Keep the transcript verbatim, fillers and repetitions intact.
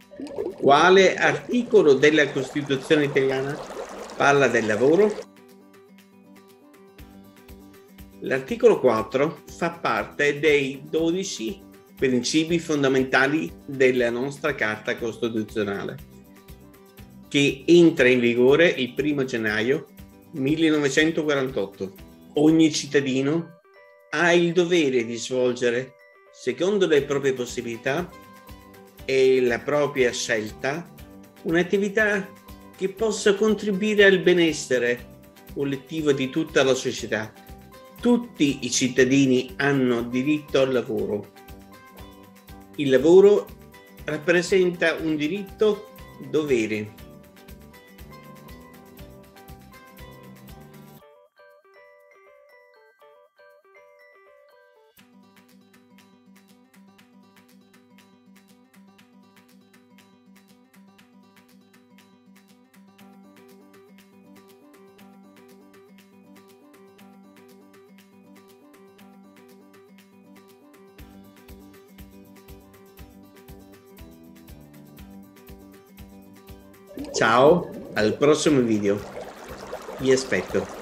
Quale articolo della Costituzione italiana parla del lavoro? L'articolo quattro fa parte dei dodici principi fondamentali della nostra Carta Costituzionale, che entra in vigore il primo gennaio millenovecentoquarantotto. Ogni cittadino ha il dovere di svolgere, secondo le proprie possibilità e la propria scelta, un'attività che possa contribuire al benessere collettivo di tutta la società. Tutti i cittadini hanno diritto al lavoro. Il lavoro rappresenta un diritto-dovere. Ciao, al prossimo video. Vi aspetto.